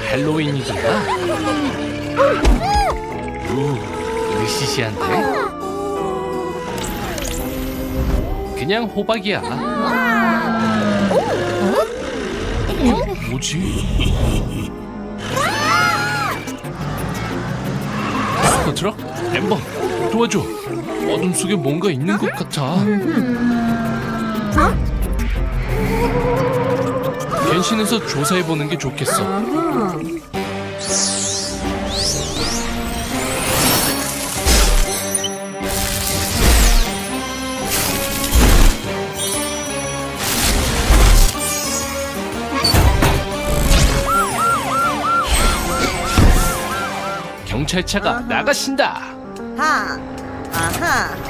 할로윈이구나. 으시시한데? 그냥 호박이야. 뭐지? 슈퍼트럭? 엠버, 도와줘. 어둠 속에 뭔가 있는 것 같아. 변신해서 조사해보는 게 좋겠어. 경찰차가 나가신다. 아하.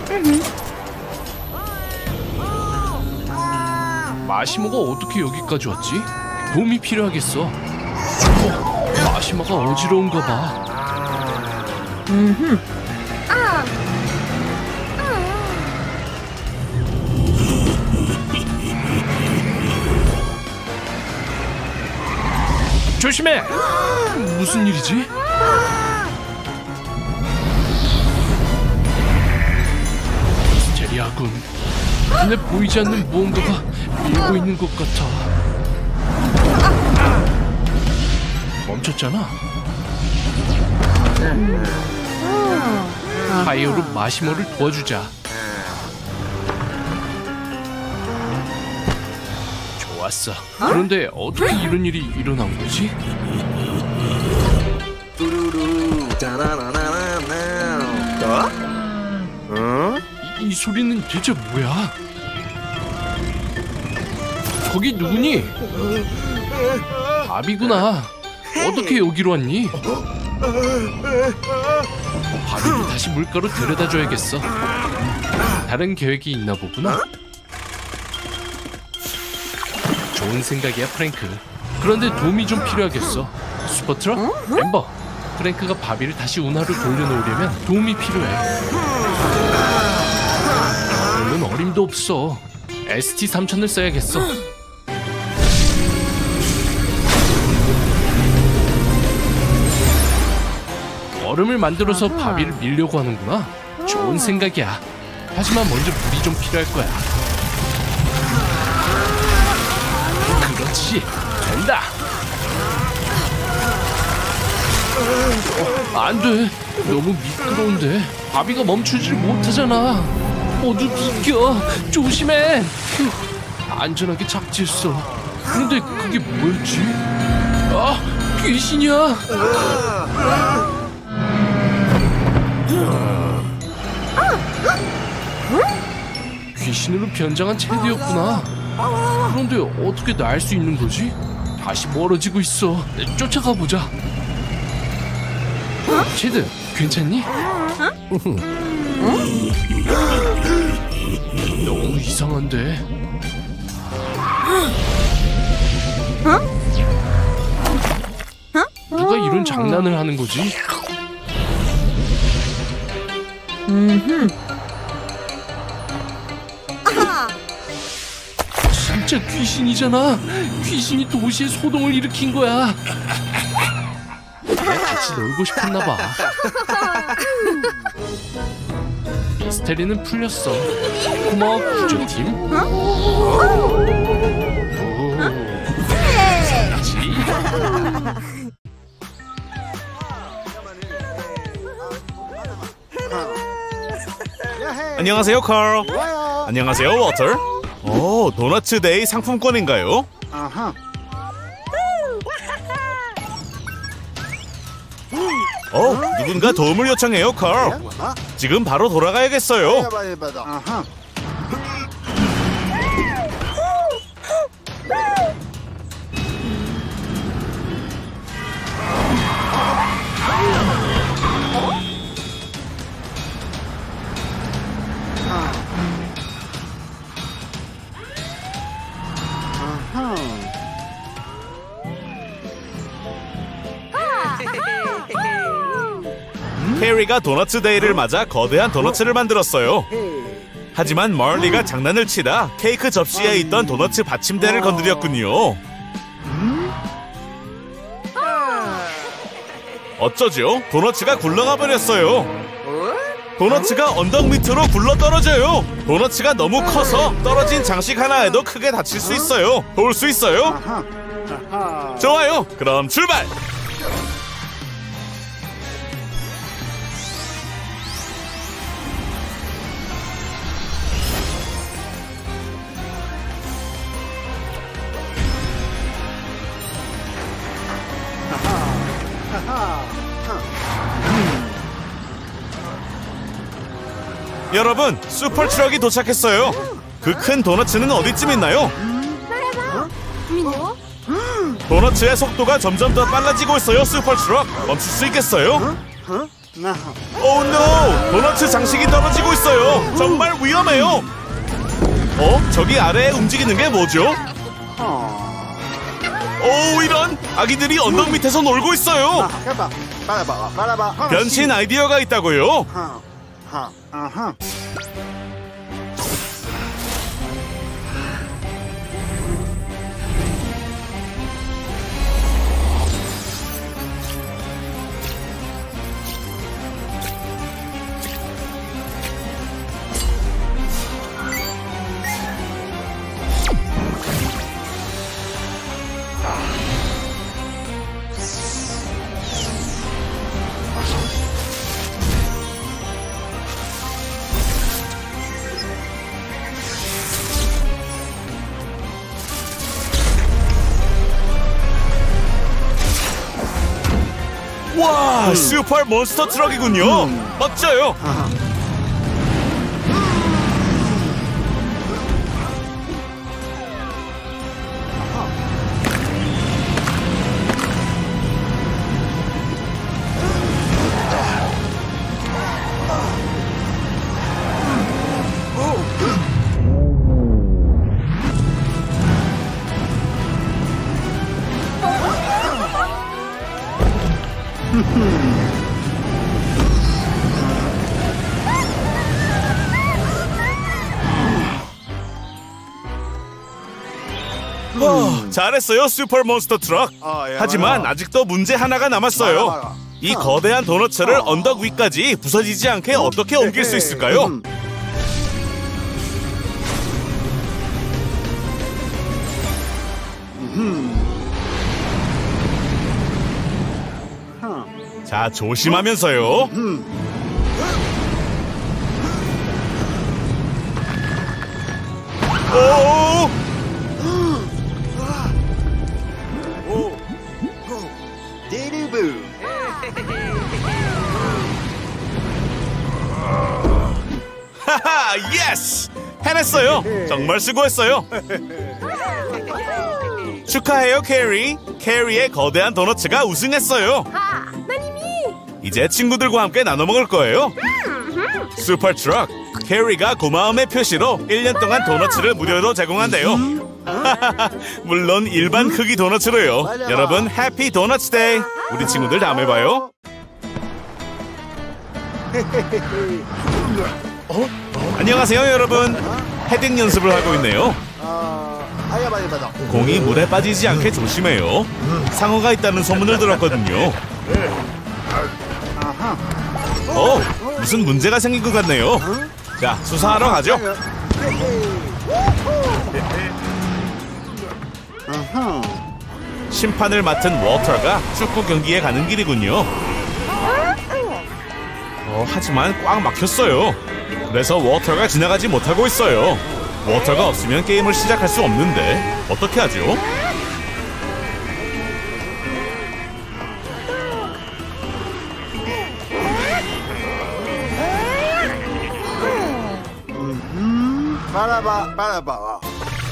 마시모가 어떻게 여기까지 왔지? 도움이 필요하겠어. 마시모가 어지러운가 봐. 조심해! 무슨 일이지? 미스테리하군. 눈에 보이지 않는 무언가가 밀고 있는 것 같아. 멈췄잖아. 파이어로 마시모를 도와주자. 좋았어. 그런데 어떻게 이런 일이 일어난 거지? 이 소리는 대체 뭐야? 거기 누구니? 바비구나. 어떻게 여기로 왔니? 바비를 다시 물가로 데려다줘야겠어. 다른 계획이 있나 보구나. 좋은 생각이야, 프랭크. 그런데 도움이 좀 필요하겠어. 슈퍼트럭? 엠버, 프랭크가 바비를 다시 운하로 돌려놓으려면 도움이 필요해. 물론 어림도 없어. ST-3000을 써야겠어. 얼음을 만들어서 바비를 밀려고 하는구나. 좋은 생각이야. 하지만 먼저 물이 좀 필요할 거야. 그렇지, 된다. 안 돼. 너무 미끄러운데. 바비가 멈추질 못하잖아. 모두 비켜. 조심해. 휴, 안전하게 착지했어. 그런데 그게 뭐였지? 아, 귀신이야. 귀신으로 변장한 체드였구나. 그런데 어떻게 날 수 있는 거지? 다시 멀어지고 있어. 쫓아가 보자. 체드, 괜찮니? 너무 이상한데. 누가 이런 장난을 하는 거지? 진짜 귀신이잖아. 귀신이 도시에 소동을 일으킨 거야. 같이 놀고 싶었나 봐. 미스테리는 풀렸어. 고마워, 구조팀. 안녕하세요, 칼. 안녕하세요, 워터. 오, 도너츠 데이 상품권인가요? 누군가 도움을 요청해요, 칼. 지금 바로 돌아가야겠어요. 캐리가 도너츠 데이를 맞아 거대한 도너츠를 만들었어요. 하지만 멀리가 장난을 치다 케이크 접시에 있던 도너츠 받침대를 건드렸군요. 어쩌죠? 도너츠가 굴러가 버렸어요. 도너츠가 언덕 밑으로 굴러 떨어져요. 도너츠가 너무 커서 떨어진 장식 하나에도 크게 다칠 수 있어요. 도울 수 있어요? 좋아요. 그럼 출발! 여러분, 슈퍼트럭이 도착했어요. 그 큰 도너츠는 어디쯤 있나요? 도너츠의 속도가 점점 더 빨라지고 있어요. 슈퍼트럭 멈출 수 있겠어요? 오 노! 도너츠 장식이 떨어지고 있어요. 정말 위험해요. 저기 아래에 움직이는 게 뭐죠? 오, 이런! 아기들이 언덕 밑에서 놀고 있어요. 변신 아이디어가 있다고요? 와, 슈퍼 몬스터 트럭이군요. 멋져요. 잘했어요, 슈퍼 몬스터 트럭. 하지만 아직도 문제 하나가 남았어요. 이 거대한 도너츠를 언덕 위까지 부서지지 않게 어떻게 옮길 수 있을까요? 자, 조심하면서요. 오! 하하, 예스! 해냈어요. 정말 수고했어요. 축하해요, 캐리. 캐리의 거대한 도너츠가 우승했어요. 이제 친구들과 함께 나눠 먹을 거예요. 슈퍼트럭, 캐리가 고마움의 표시로 1년 동안 도너츠를 무료로 제공한대요. 물론 일반 크기 도너츠로요. 여러분, 해피 도너츠 데이. 우리 친구들 다음에 봐요. 안녕하세요, 여러분. 헤딩 연습을 하고 있네요. 공이 물에 빠지지 않게 조심해요. 상어가 있다는 소문을 들었거든요. 무슨 문제가 생긴 것 같네요. 자, 수사하러 가죠. 심판을 맡은 워터가 축구 경기에 가는 길이군요. 하지만 꽉 막혔어요. 그래서 워터가 지나가지 못하고 있어요. 워터가 없으면 게임을 시작할 수 없는데 어떻게 하죠? 빠라바.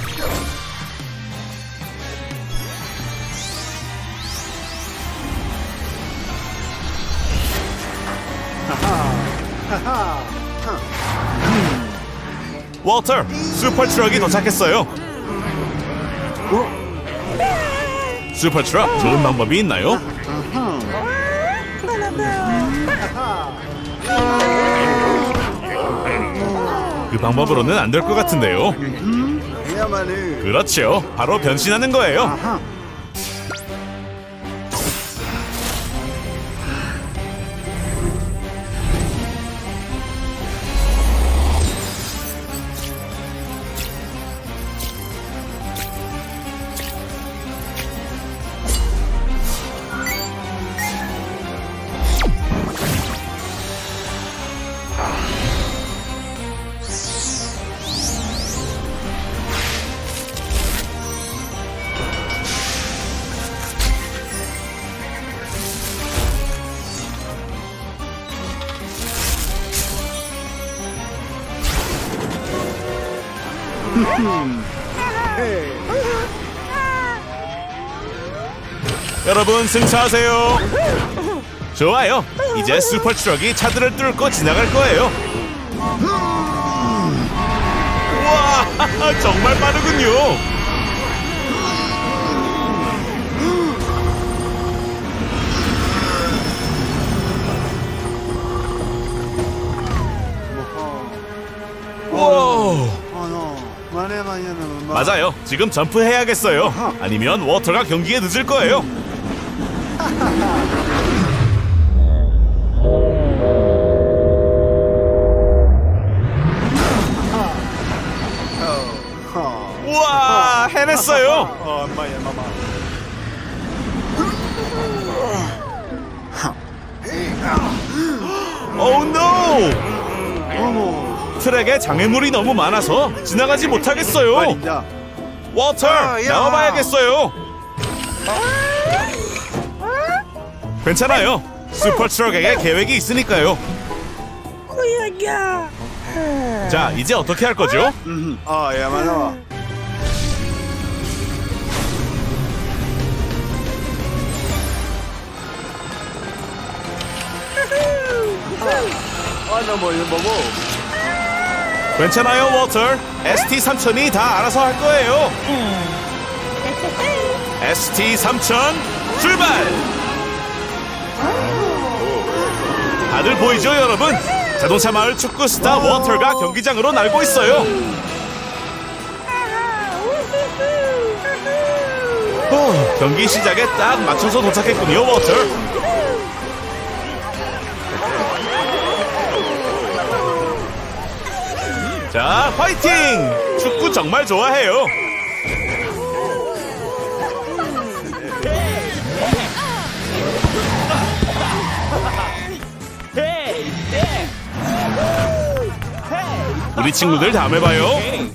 워터, 슈퍼트럭이 도착했어요. 슈퍼트럭, 좋은 방법이 있나요? 그 방법으로는 안 될 것 같은데요. 그렇죠, 바로 변신하는 거예요. 여러분 승차하세요. 좋아요. 이제 슈퍼트럭이 차들을 뚫고 지나갈 거예요. 우와, 정말 빠르군요. 오. 맞아요. 지금 점프해야겠어요. 아니면 워터가 경기에 늦을 거예요. 우와, 해냈어요. 오 노! 트랙에 장애물이 너무 많아서 지나가지 못하겠어요. 워터, 나와봐야겠어요. 괜찮아요. 슈퍼트럭에게 계획이 있으니까요. 자, 이제 어떻게 할 거죠? 괜찮아요, 워터. ST3000이 다 알아서 할 거예요. ST3000 출발! 다들 보이죠, 여러분? 자동차 마을 축구 스타 워터가 경기장으로 날고 있어요. 경기 시작에 딱 맞춰서 도착했군요, 워터. 자, 화이팅! 축구 정말 좋아해요. 우리 친구들 다음에 봐요.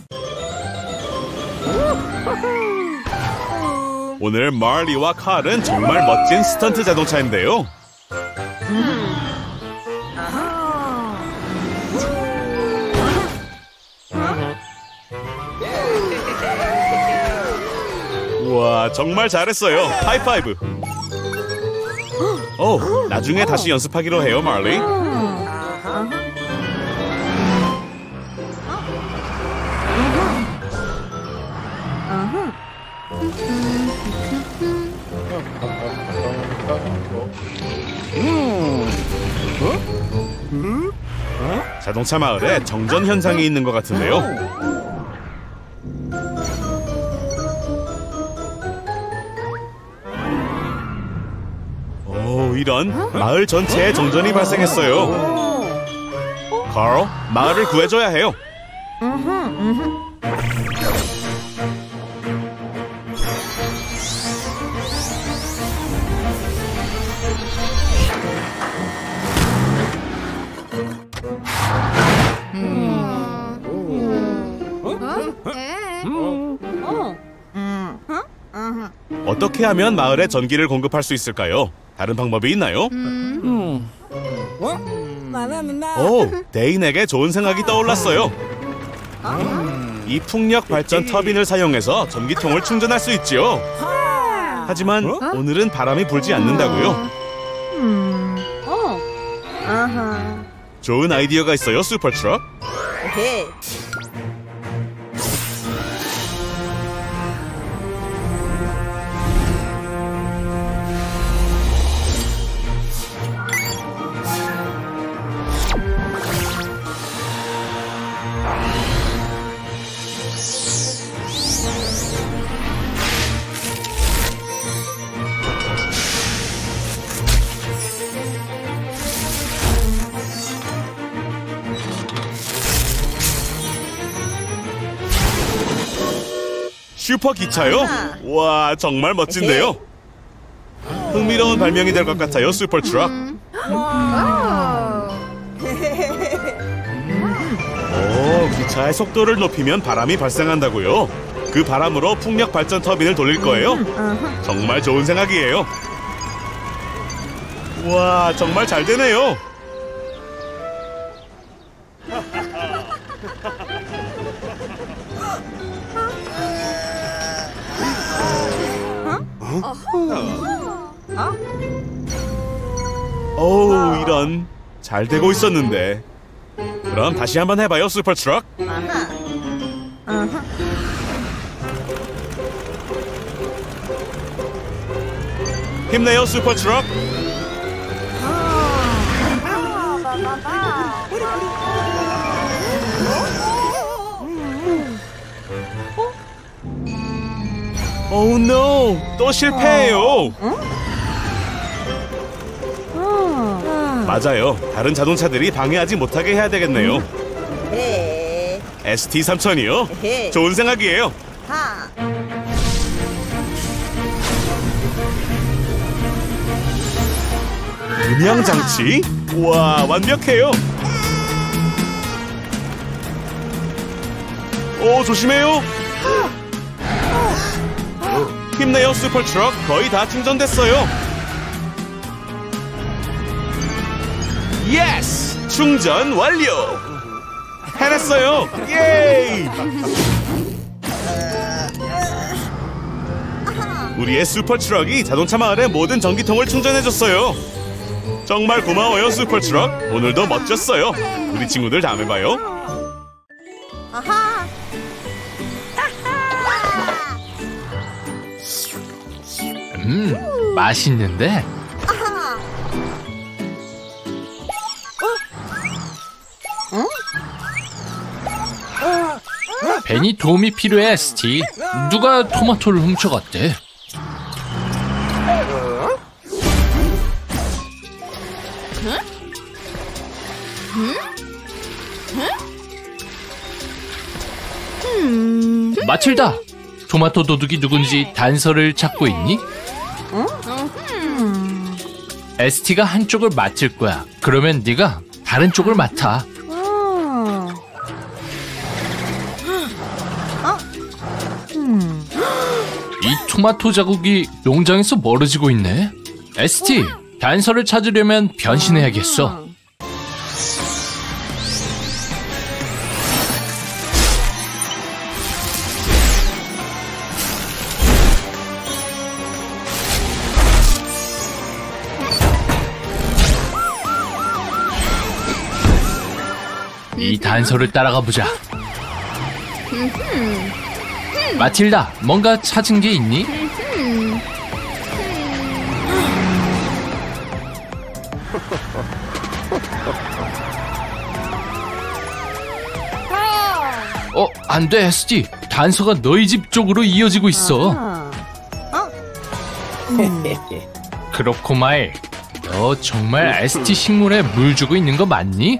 오늘 말리와 칼은 정말 멋진 스턴트 자동차인데요. 우와, 정말 잘했어요. 하이파이브. 오, 나중에 다시 연습하기로 해요, 말리. 자동차 마을에 정전 현상이 있는 것 같은데요. 오, 이런 마을 전체에 정전이 발생했어요. 카로, 마을을 구해줘야 해요. 어떻게 하면 마을에 전기를 공급할 수 있을까요? 다른 방법이 있나요? 오, 데인에게 좋은 생각이 떠올랐어요. 이 풍력 발전 터빈을 사용해서 전기통을 충전할 수 있지요. 하지만 오늘은 바람이 불지 않는다고요. 좋은 아이디어가 있어요, 슈퍼트럭. 슈퍼 기차요? 와, 정말 멋진데요? 흥미로운 발명이 될 것 같아요, 슈퍼트럭. 오, 기차의 속도를 높이면 바람이 발생한다고요? 그 바람으로 풍력 발전 터빈을 돌릴 거예요? 정말 좋은 생각이에요. 와, 정말 잘 되네요. 어우, 이런. 잘 되고 있었는데. 그럼 다시 한번 해봐요, 슈퍼트럭. 힘내요, 슈퍼트럭. 오우, 노! 또 실패해요. 맞아요. 다른 자동차들이 방해하지 못하게 해야 되겠네요. 네. ST 3000이요? 좋은 생각이에요. 하. 음향 장치? 와, 완벽해요. 오, 조심해요. 힘내요, 슈퍼트럭. 거의 다 충전됐어요. 예스! 충전 완료! 해냈어요! 예이! 우리의 슈퍼트럭이 자동차 마을의 모든 전기통을 충전해줬어요. 정말 고마워요, 슈퍼트럭. 오늘도 멋졌어요. 우리 친구들 다음에 봐요. 아하. 맛있는데? 아하. 벤이 도움이 필요해, ST. 누가 토마토를 훔쳐갔대? 마틸다! 토마토 도둑이 누군지 단서를 찾고 있니? ST가 한쪽을 맡을 거야. 그러면 네가 다른 쪽을 맡아. 이 토마토 자국이 농장에서 멀어지고 있네. ST, 단서를 찾으려면 변신해야겠어. 이 단서를 따라가 보자. 마틸다, 뭔가 찾은 게 있니? 안 돼, ST. 단서가 너희 집 쪽으로 이어지고 있어. 그렇고 말, 너 정말 ST 식물에 물 주고 있는 거 맞니?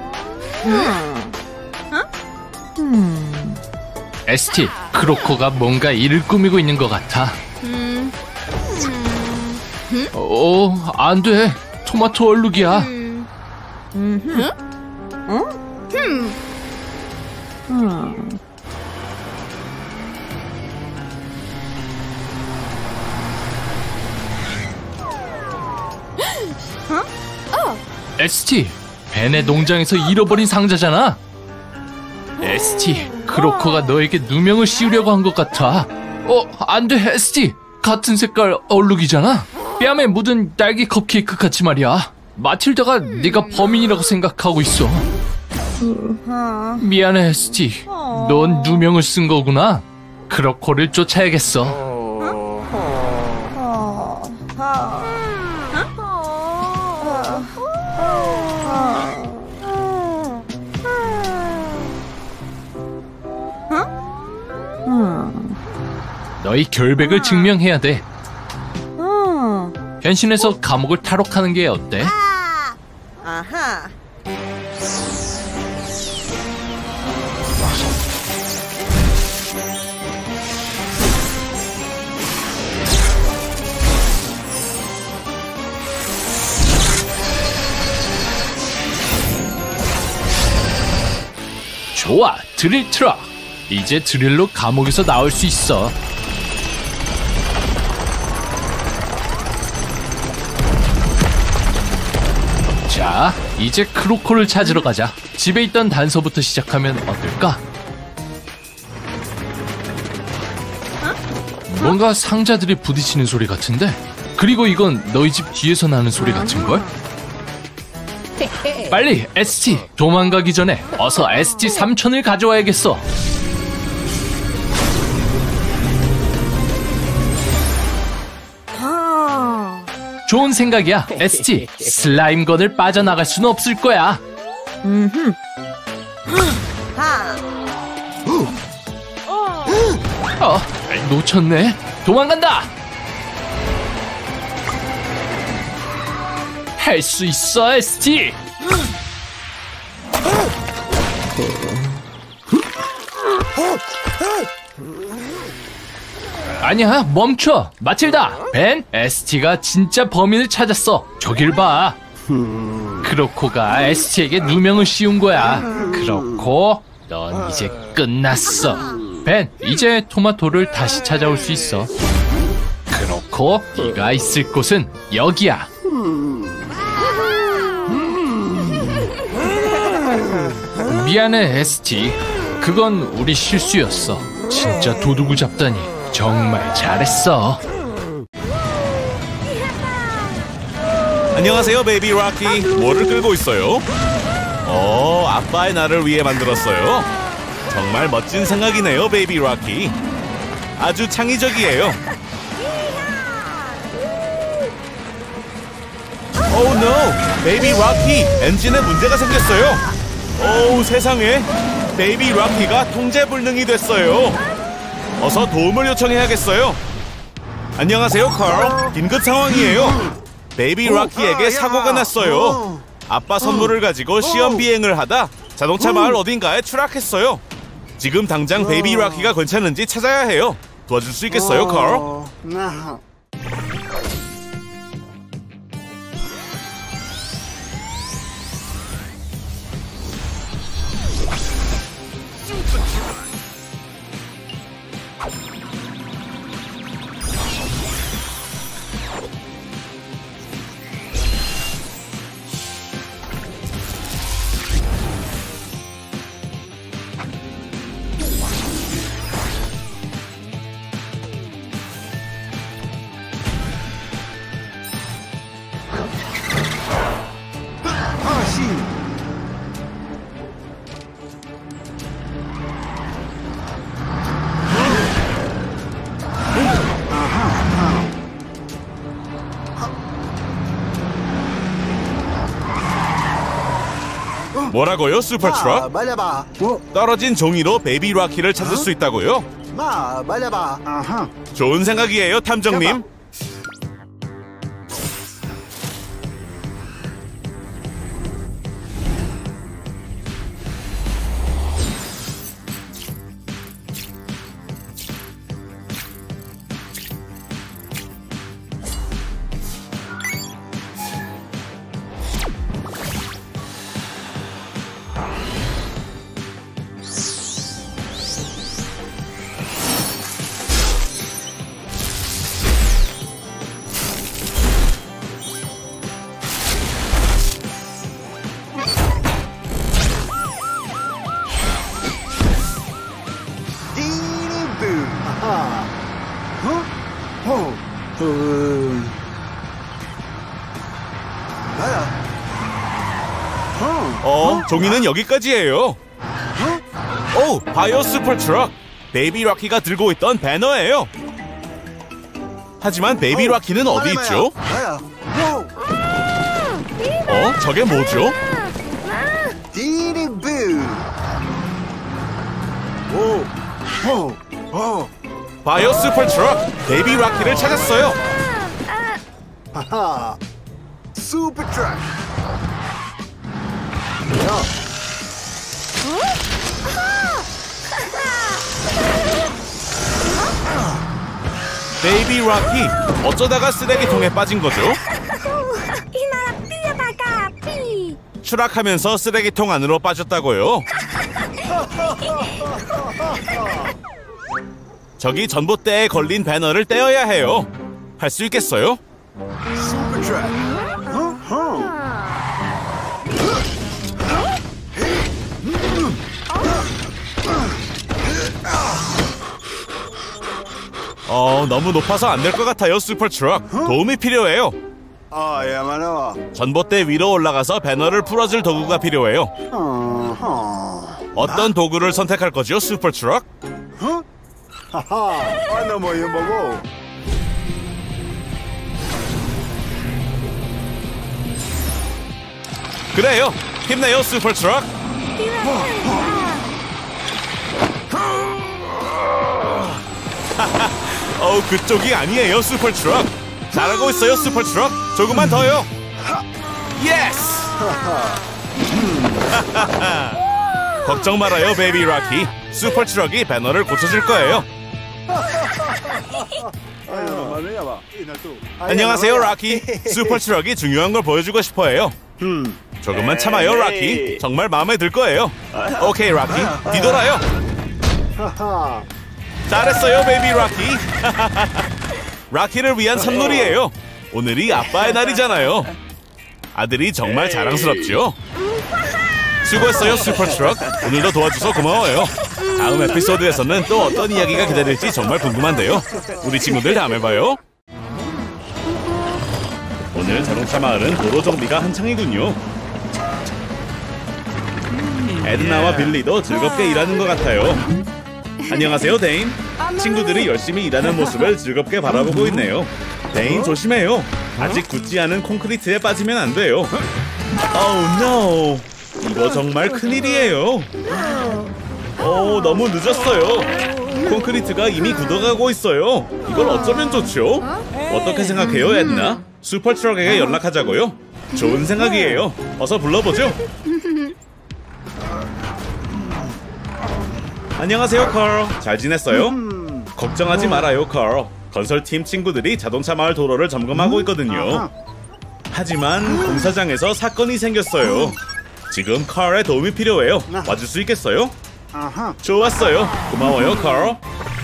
ST, 크로코가 뭔가 일을 꾸미고 있는 것 같아. 안 돼. 토마토 얼룩이야. ST, 벤의 농장에서 잃어버린 상자잖아. ST, 크로코가 너에게 누명을 씌우려고 한 것 같아. 안 돼, ST. 같은 색깔 얼룩이잖아. 뺨에 묻은 딸기 컵케이크 같이 말이야. 마틸다가 네가 범인이라고 생각하고 있어. 미안해, ST. 넌 누명을 쓴 거구나. 크로코를 쫓아야겠어. 너희 결백을 증명해야 돼. 변신해서 감옥을 탈옥하는 게 어때? 아하. 좋아, 드릴 트럭. 이제 드릴로 감옥에서 나올 수 있어. 자, 이제 크로코를 찾으러 가자. 집에 있던 단서부터 시작하면 어떨까? 뭔가 상자들이 부딪히는 소리 같은데? 그리고 이건 너희 집 뒤에서 나는 소리 같은걸? 빨리 ST! 도망가기 전에 어서 ST 3000을 가져와야겠어. 좋은 생각이야. ST! 슬라임건을 빠져나갈 수는 없을 거야. 하. 놓쳤네. 도망간다. 할 수 있어, ST. 아니야, 멈춰. 마틸다, 벤, ST가 진짜 범인을 찾았어. 저길 봐. 크로코가 ST에게 누명을 씌운 거야. 크로코, 넌 이제 끝났어. 벤, 이제 토마토를 다시 찾아올 수 있어. 크로코, 네가 있을 곳은 여기야. 미안해, ST. 그건 우리 실수였어. 진짜 도둑을 잡다니 정말 잘했어. 안녕하세요, 베이비 락키. 뭐를 끌고 있어요? 아빠의 나를 위해 만들었어요. 정말 멋진 생각이네요, 베이비 락키. 아주 창의적이에요. Oh no! 베이비 락키, 엔진에 문제가 생겼어요. 세상에. 베이비 락키가 통제불능이 됐어요. 어서 도움을 요청해야겠어요. 안녕하세요, 컬. 긴급 상황이에요. 베이비 락키에게 사고가 났어요. 아빠 선물을 가지고 시험 비행을 하다 자동차 마을 어딘가에 추락했어요. 지금 당장 베이비 락키가 괜찮은지 찾아야 해요. 도와줄 수 있겠어요, 컬? 뭐라고요, 슈퍼트럭? 떨어진 종이로 베이비 락키를 찾을 수 있다고요? 좋은 생각이에요, 탐정님. 종이는 여기까지예요. 바이오 슈퍼트럭. 베이비 락키가 들고 있던 배너예요. 하지만 베이비 락키는 어디 있죠? 저게 뭐죠? 바이오 슈퍼트럭. 베이비 락키를 찾았어요. 슈퍼트럭. 베이비 락키, 어쩌다가 쓰레기통에 빠진 거죠? 추락하면서 쓰레기통 안으로 빠졌다고요? 저기 전봇대에 걸린 배너를 떼어야 해요. 할 수 있겠어요? 너무 높아서 안 될 것 같아요, 슈퍼트럭. 도움이 필요해요. 전봇대 위로 올라가서 배너를 풀어줄 도구가 필요해요. 어떤 도구를 선택할 거죠, 슈퍼트럭? 그래요, 힘내요, 슈퍼트럭. 그쪽이 아니에요, 슈퍼트럭. 잘하고 있어요, 슈퍼트럭. 조금만 더요. 예스! 걱정 말아요, 베이비 락키. 슈퍼트럭이 배너를 고쳐줄 거예요. 안녕하세요, 락키. 슈퍼트럭이 중요한 걸 보여주고 싶어해요. 조금만 참아요, 락키. 정말 마음에 들 거예요. 오케이, 락키. 뒤돌아요. 잘했어요, 베이비 락키. 락키를 위한 선물이에요. 오늘이 아빠의 날이잖아요. 아들이 정말 자랑스럽죠? 수고했어요, 슈퍼트럭. 오늘도 도와줘서 고마워요. 다음 에피소드에서는 또 어떤 이야기가 기다릴지 정말 궁금한데요. 우리 친구들 다음에 봐요. 오늘 자동차 마을은 도로 정비가 한창이군요. 에드나와 빌리도 즐겁게 일하는 것 같아요. 안녕하세요, 데인. 친구들이 열심히 일하는 모습을 즐겁게 바라보고 있네요. 데인, 조심해요. 아직 굳지 않은 콘크리트에 빠지면 안 돼요. Oh no. 이거 정말 큰일이에요. 너무 늦었어요. 콘크리트가 이미 굳어가고 있어요. 이걸 어쩌면 좋죠? 어떻게 생각해요, 에드나? 슈퍼트럭에게 연락하자고요? 좋은 생각이에요. 어서 불러보죠. 안녕하세요, 컬. 잘 지냈어요? 걱정하지 말아요, 컬. 건설팀 친구들이 자동차 마을 도로를 점검하고 있거든요. 하지만 공사장에서 사건이 생겼어요. 지금 컬의 도움이 필요해요. 와줄 수 있겠어요? 좋았어요. 고마워요, 컬.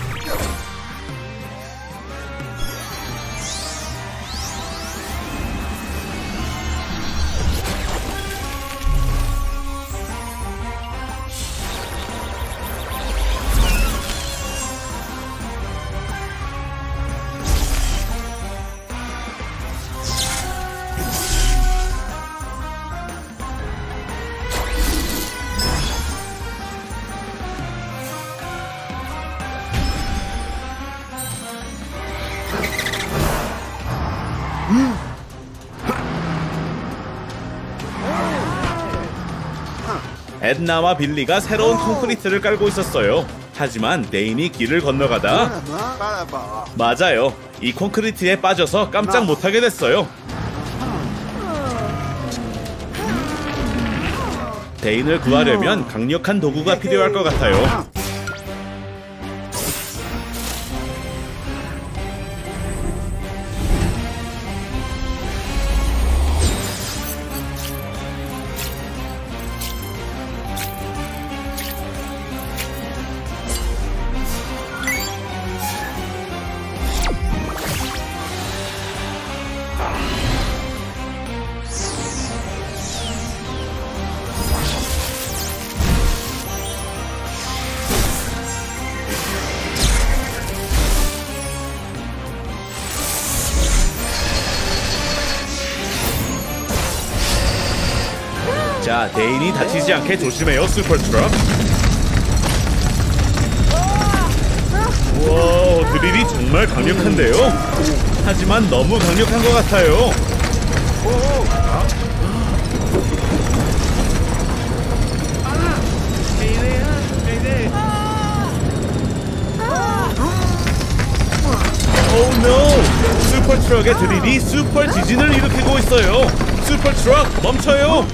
에드나와 빌리가 새로운 콘크리트를 깔고 있었어요. 하지만 데인이 길을 건너가다 맞아요. 이 콘크리트에 빠져서 깜짝 못하게 됐어요. 데인을 구하려면 강력한 도구가 필요할 것 같아요. 자, 데인이 다치지 않게 조심해요, 슈퍼트럭. 우와, 드릴이 정말 강력한데요? 하지만 너무 강력한 것 같아요. Oh no! 슈퍼트럭의 드릴이 슈퍼 지진을 일으키고 있어요. 슈퍼트럭, 멈춰요!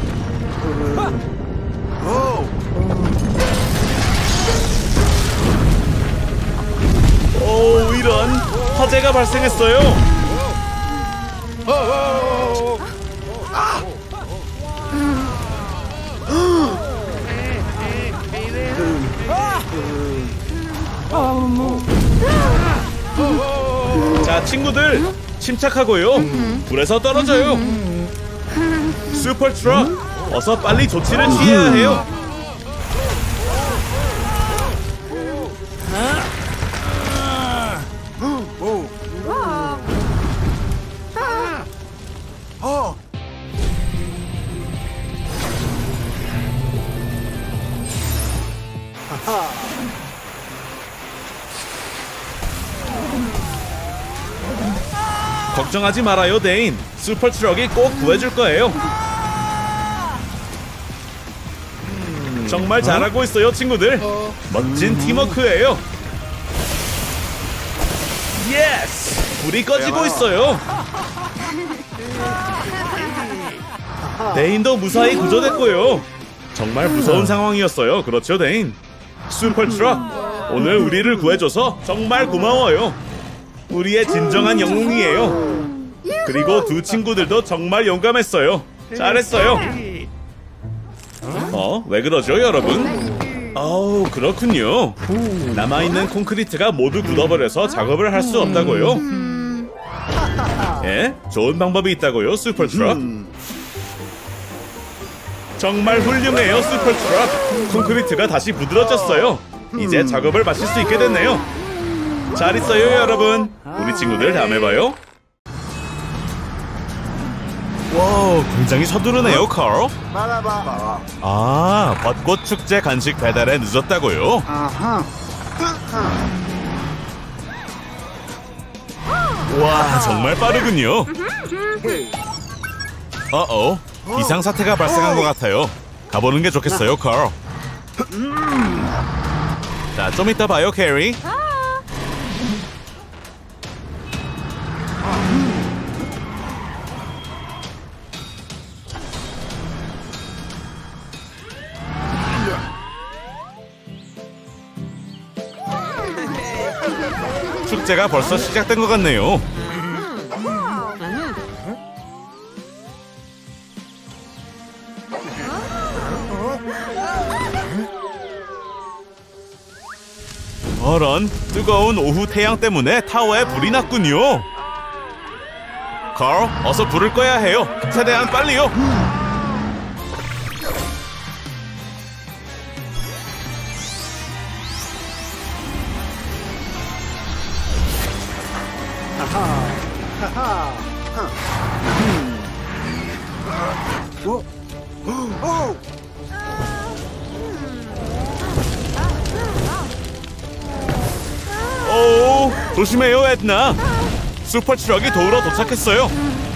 오, 이런 화재가 발생했어요. 자, 친구들 침착하고요. 불에서 떨어져요. 슈퍼트럭, 어서 빨리 조치를 취해야 해요. 걱정하지 말아요, 데인. 슈퍼 트럭이 꼭 구해줄 거예요. 정말 잘하고 있어요, 친구들. 멋진 팀워크예요. 예스! 불이 꺼지고 있어요. 데인도 무사히 구조됐고요. 정말 무서운 상황이었어요. 그렇죠, 데인? 슈퍼 트럭, 오늘 우리를 구해줘서 정말 고마워요. 우리의 진정한 영웅이에요. 그리고 두 친구들도 정말 용감했어요. 잘했어요. 왜 그러죠, 여러분? 그렇군요. 남아있는 콘크리트가 모두 굳어버려서 작업을 할 수 없다고요? 예? 좋은 방법이 있다고요, 슈퍼 트럭? 정말 훌륭해요, 슈퍼 트럭. 콘크리트가 다시 부드러졌어요. 이제 작업을 마칠 수 있게 됐네요. 잘 있어요, 여러분. 우리 친구들 다음에 봐요. 와우, 굉장히 서두르네요, 컬. 벚꽃 축제 간식 배달에 늦었다고요? 와, 정말 빠르군요. 비상사태가 발생한 것 같아요. 가보는 게 좋겠어요, 컬. 자, 좀 이따 봐요, 캐리. 축제가 벌써 시작된 것 같네요. 저런 뜨거운 오후 태양 때문에 타워에 불이 났군요. 컬, 어서 불을 꺼야 해요. 최대한 빨리요. 조심해요, 에드나. 슈퍼 트럭이 도우러 도착했어요.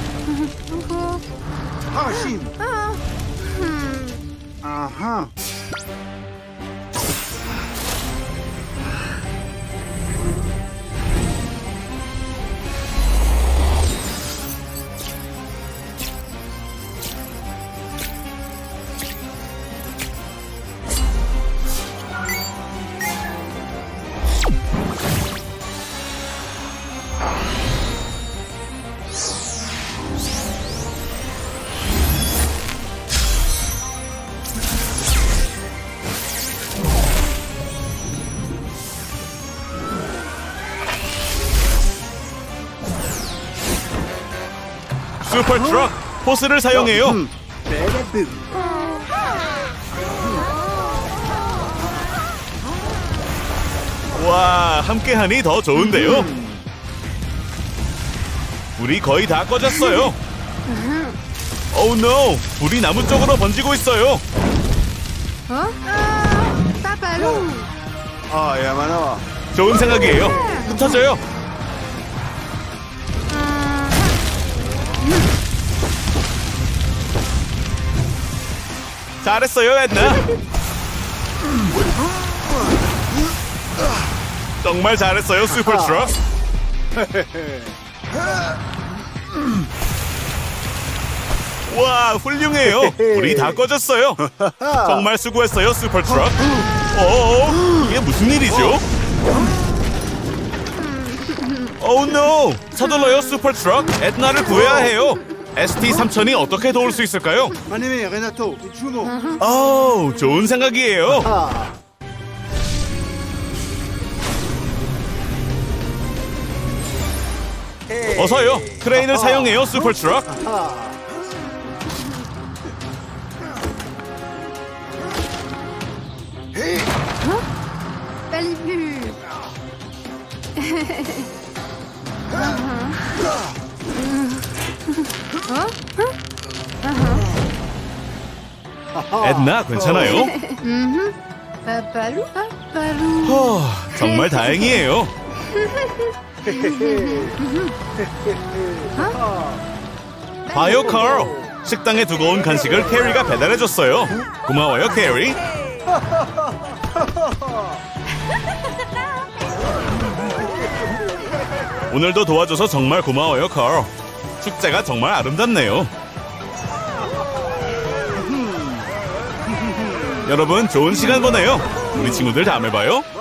슈퍼 트럭, 호스를 사용해요. 와, 함께하니 더 좋은데요. 불이 거의 다 꺼졌어요. 오우 노, 불이 나무 쪽으로 번지고 있어요. 좋은 생각이에요. 흩어져요. 잘했어요, 에드나. 정말 잘했어요, 슈퍼 트럭. 와, 훌륭해요. 불이 다 꺼졌어요. 정말 수고했어요, 슈퍼 트럭. 이게 무슨 일이죠? 오우 노, 서둘러요, 슈퍼 트럭. 에드나를 구해야 해요. ST3000이 어떻게 도울 수 있을까요? 좋은 생각이에요. 어서요, 크레인을 사용해요, 슈퍼 트럭. 에드나, 괜찮아요? 정말 다행이에요. 봐요, 카일. 식당에 두고 온 간식을 캐리가 배달해줬어요. 고마워요, 캐리. 오늘도 도와줘서 정말 고마워요, 카일. 축제가 정말 아름답네요. 여러분, 좋은 시간 보내요. 우리 친구들 다음에 봐요.